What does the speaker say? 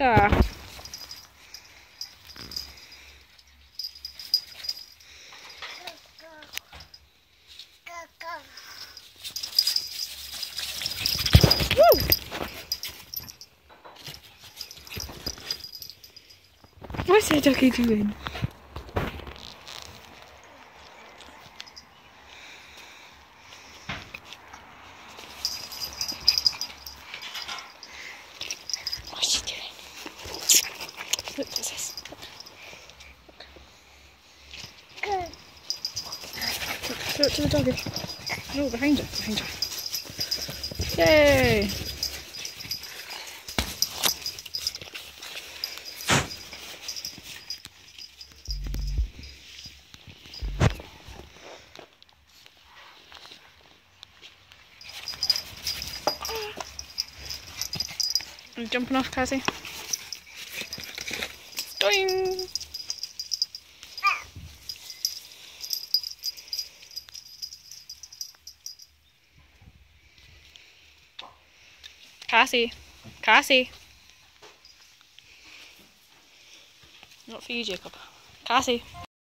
Rebecca. Woo! What's that ducky doing? What's she doing? Look, what's this? Look to the doggy. No, behind her, behind her. Yay! Are you jumping off, Cassie? Doing! Cassie! Cassie! Not for you, Jacob. Cassie!